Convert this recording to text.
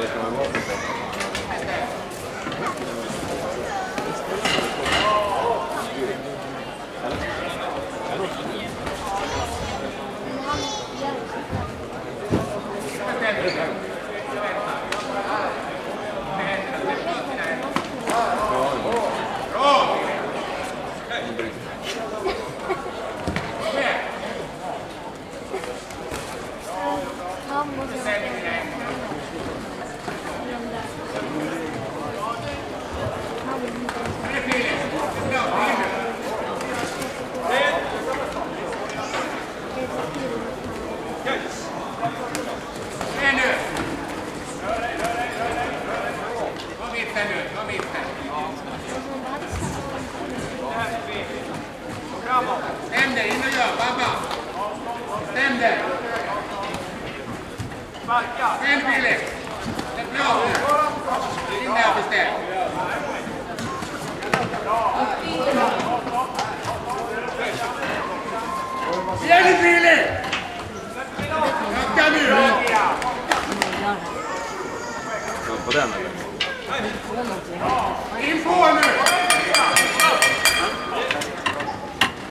Stäm dig, in och gör, babba! Stäm dig! Stäm Filip! Släpp bra nu! In där bestämt! Igen i Filip! Öka nu! På den eller? In på nu!